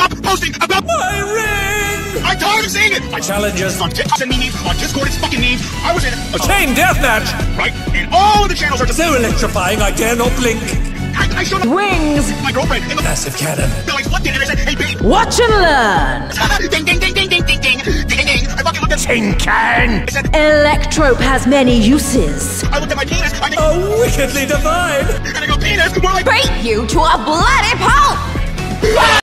stop posting about My ring! I'm tired of seeing it! My challenges On TikTok and memes, on Discord it's fucking memes. I was in a chain deathmatch! right? And all of the channels are just So electrifying I dare not blink. I showed up Wings! my girlfriend in the Massive cannon. like looked at it and I said, hey babe. Watch and learn! Ding ding ding ding ding ding ding ding ding ding. I fucking looked at Tin can! I said, Electrope has many uses. I looked at my penis, I mean, Oh, wickedly divine! and I go, penis, more like Beat you to a bloody pulp!